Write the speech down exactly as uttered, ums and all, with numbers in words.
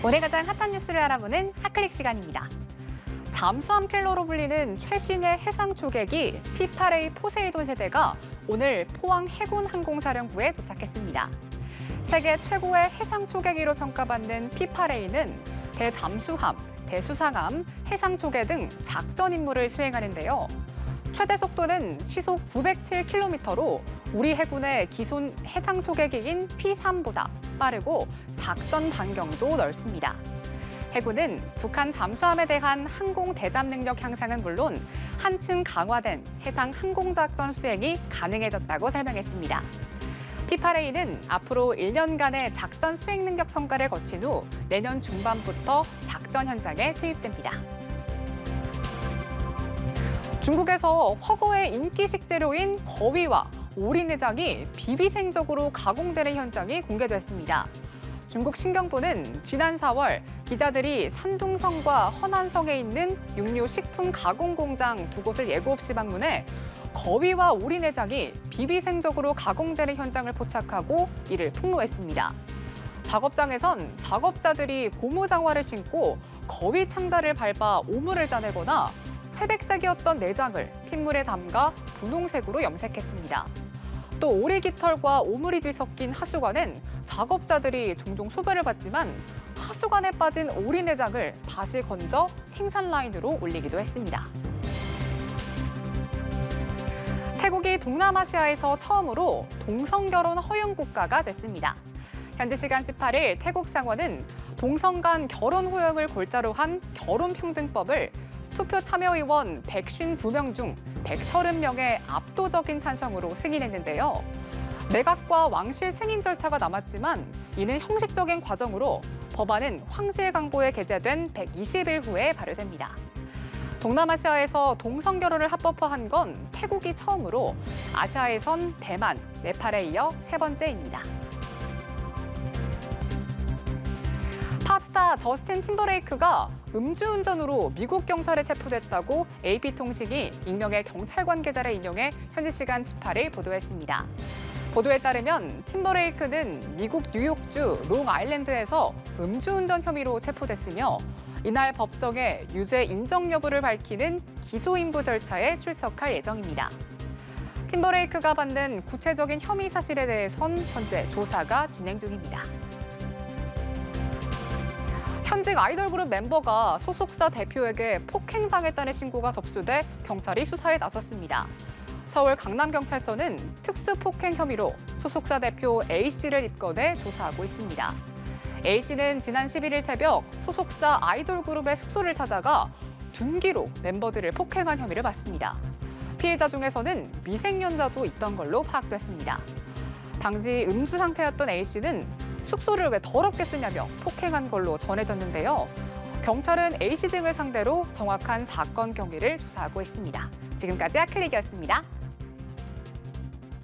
오늘 가장 핫한 뉴스를 알아보는 핫클릭 시간입니다. 잠수함 킬러로 불리는 최신의 해상 초계기 피 팔 에이 포세이돈 세대가 오늘 포항 해군 항공사령부에 도착했습니다. 세계 최고의 해상 초계기로 평가받는 피 팔 에이는 대잠수함, 대수상함, 해상 초계 등 작전 임무를 수행하는데요. 최대 속도는 시속 구백칠 킬로미터로 우리 해군의 기존 해상 초계기인 피 삼보다 빠르고 작전 반경도 넓습니다. 해군은 북한 잠수함에 대한 항공 대잠 능력 향상은 물론 한층 강화된 해상 항공작전 수행이 가능해졌다고 설명했습니다. 피 팔 에이는 앞으로 일 년간의 작전 수행 능력 평가를 거친 후 내년 중반부터 작전 현장에 투입됩니다. 중국에서 화거의 인기 식재료인 거위와 오리 내장이 비위생적으로 가공되는 현장이 공개됐습니다. 중국 신경보는 지난 사월 기자들이 산둥성과 허난성에 있는 육류 식품 가공 공장 두 곳을 예고 없이 방문해 거위와 오리 내장이 비위생적으로 가공되는 현장을 포착하고 이를 폭로했습니다. 작업장에선 작업자들이 고무장화를 신고 거위 창자를 밟아 오물을 짜내거나 회백색이었던 내장을 핏물에 담가 분홍색으로 염색했습니다. 또 오리 깃털과 오물이 뒤섞인 하수관은 작업자들이 종종 소변을 봤지만 하수관에 빠진 오리 내장을 다시 건져 생산 라인으로 올리기도 했습니다. 태국이 동남아시아에서 처음으로 동성결혼 허용 국가가 됐습니다. 현지 시간 십팔 일 태국 상원은 동성 간 결혼 허용을 골자로 한 결혼평등법을 투표 참여의원 백오십이 명 중 백삼십 명의 압도적인 찬성으로 승인했는데요. 내각과 왕실 승인 절차가 남았지만 이는 형식적인 과정으로 법안은 황실 강보에 게재된 백이십 일 후에 발효됩니다. 동남아시아에서 동성 결혼을 합법화한 건 태국이 처음으로 아시아에선 대만, 네팔에 이어 세 번째입니다. 팝스타 저스틴 팀버레이크가 음주운전으로 미국 경찰에 체포됐다고 에이피통신이 익명의 경찰 관계자를 인용해 현지 시간 십팔 일 보도했습니다. 보도에 따르면 팀버레이크는 미국 뉴욕주 롱아일랜드에서 음주운전 혐의로 체포됐으며 이날 법정에 유죄 인정 여부를 밝히는 기소인부 절차에 출석할 예정입니다. 팀버레이크가 받는 구체적인 혐의 사실에 대해선 현재 조사가 진행 중입니다. 현직 아이돌 그룹 멤버가 소속사 대표에게 폭행당했다는 신고가 접수돼 경찰이 수사에 나섰습니다. 서울 강남경찰서는 특수폭행 혐의로 소속사 대표 A씨를 입건해 조사하고 있습니다. A씨는 지난 십일 일 새벽 소속사 아이돌 그룹의 숙소를 찾아가 둔기로 멤버들을 폭행한 혐의를 받습니다. 피해자 중에서는 미생년자도 있던 걸로 파악됐습니다. 당시 음주 상태였던 A씨는 숙소를 왜 더럽게 쓰냐며 폭행한 걸로 전해졌는데요. 경찰은 A씨 등을 상대로 정확한 사건 경위를 조사하고 있습니다. 지금까지 핫클릭이었습니다.